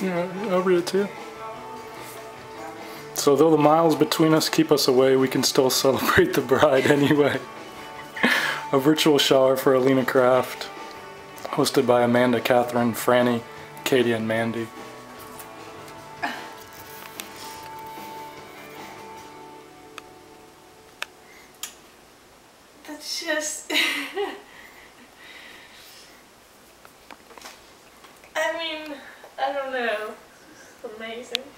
Yeah, I'll read it to you. So though the miles between us keep us away, we can still celebrate the bride anyway. A virtual shower for Alina Craft, hosted by Amanda, Catherine, Franny, Katie, and Mandy. That's just... I mean, I don't know. It's amazing.